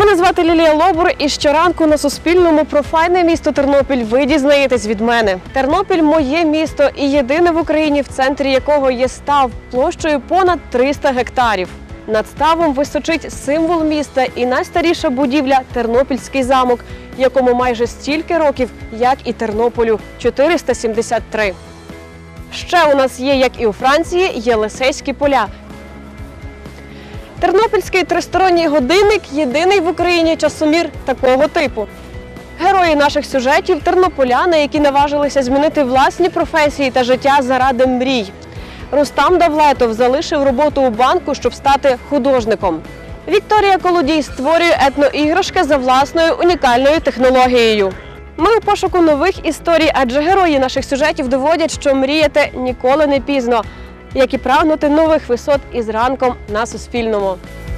Мене звати Лілія Лобур, і щоранку на Суспільному про файне місто Тернопіль ви дізнаєтесь від мене. Тернопіль – моє місто і єдине в Україні, в центрі якого є став площею понад 300 гектарів. Над ставом височить символ міста і найстаріша будівля – Тернопільський замок, якому майже стільки років, як і Тернополю – 473. Ще у нас є, як і у Франції, Єлисейські поля. Тернопільський тристоронній годинник – єдиний в Україні часомір такого типу. Герої наших сюжетів – тернополяни, які наважилися змінити власні професії та життя заради мрій. Рустам Давлетов залишив роботу у банку, щоб стати художником. Вікторія Колодій створює етноіграшки за власною унікальною технологією. Ми у пошуку нових історій, адже герої наших сюжетів доводять, що мріяти ніколи не пізно, як і прагнути нових висот із ранком на Суспільному.